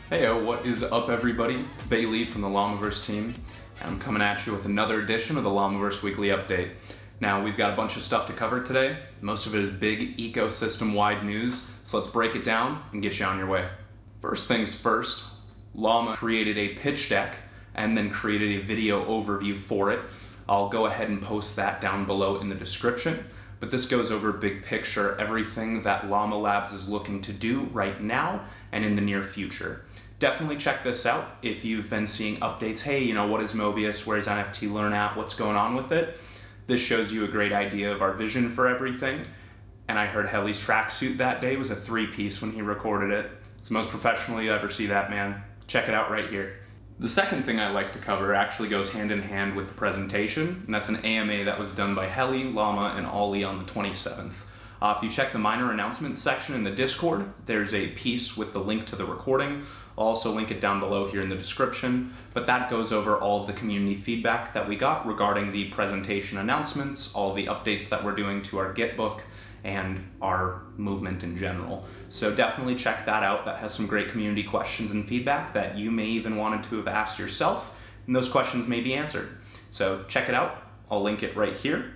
Heyo, what is up everybody? It's Bailey from the Llamaverse team, and I'm coming at you with another edition of the Llamaverse Weekly Update. Now, we've got a bunch of stuff to cover today. Most of it is big ecosystem-wide news, so let's break it down and get you on your way. First things first, Llama created a pitch deck and then created a video overview for it. I'll go ahead and post that down below in the description, but this goes over big picture, everything that Llama Labs is looking to do right now and in the near future. Definitely check this out if you've been seeing updates. Hey, you know, what is Mobius? Where's NFT Learn at? What's going on with it? This shows you a great idea of our vision for everything. And I heard Helly's tracksuit that day was a 3-piece when he recorded it. It's the most professional you ever see that, man. Check it out right here. The second thing I like to cover actually goes hand in hand with the presentation, and that's an AMA that was done by Helly, Llama, and Ollie on the 27th. If you check the minor announcements section in the Discord, there's a piece with the link to the recording. I'll also link it down below here in the description, but that goes over all of the community feedback that we got regarding the presentation announcements, all of the updates that we're doing to our Gitbook, and our movement in general. So definitely check that out. That has some great community questions and feedback that you may even wanted to have asked yourself, and those questions may be answered. So check it out. I'll link it right here.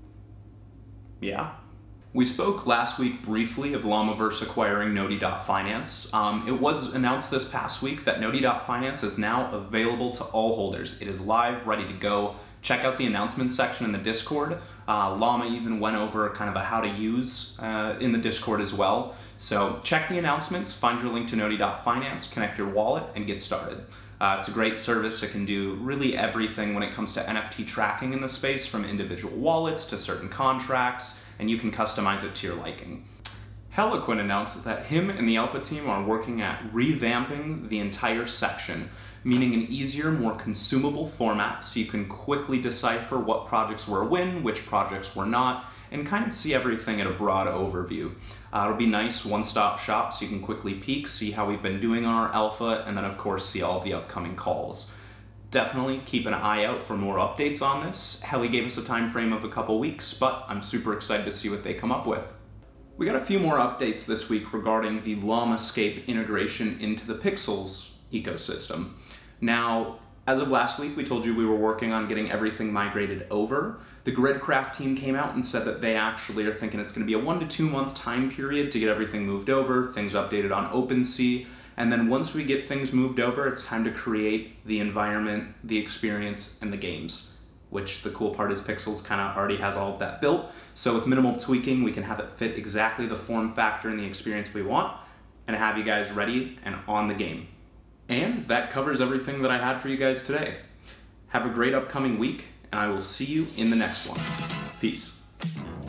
Yeah. We spoke last week briefly of Llamaverse acquiring Noti.finance. It was announced this past week that Noti.finance is now available to all holders. It is live, ready to go. Check out the announcements section in the Discord. Llama even went over kind of a how to use in the Discord as well. So check the announcements, find your link to Noti.finance, connect your wallet, and get started. It's a great service. It can do really everything when it comes to NFT tracking in the space, from individual wallets to certain contracts, and you can customize it to your liking. Heloquent announced that him and the Alpha team are working at revamping the entire section, meaning an easier, more consumable format so you can quickly decipher what projects were a win, which projects were not, and kind of see everything at a broad overview. It'll be nice one-stop shop so you can quickly peek, see how we've been doing on our alpha, and then of course see all of the upcoming calls. Definitely keep an eye out for more updates on this. Helly gave us a time frame of a couple weeks, but I'm super excited to see what they come up with. We got a few more updates this week regarding the Llamascape integration into the Pixels ecosystem. Now, as of last week, we told you we were working on getting everything migrated over. The Gridcraft team came out and said that they actually are thinking it's going to be a 1 to 2 month time period to get everything moved over, things updated on OpenSea, and then once we get things moved over, it's time to create the environment, the experience, and the games. Which the cool part is Pixels kind of already has all of that built. So with minimal tweaking, we can have it fit exactly the form factor and the experience we want, and have you guys ready and on the game. And that covers everything that I had for you guys today. Have a great upcoming week, and I will see you in the next one. Peace.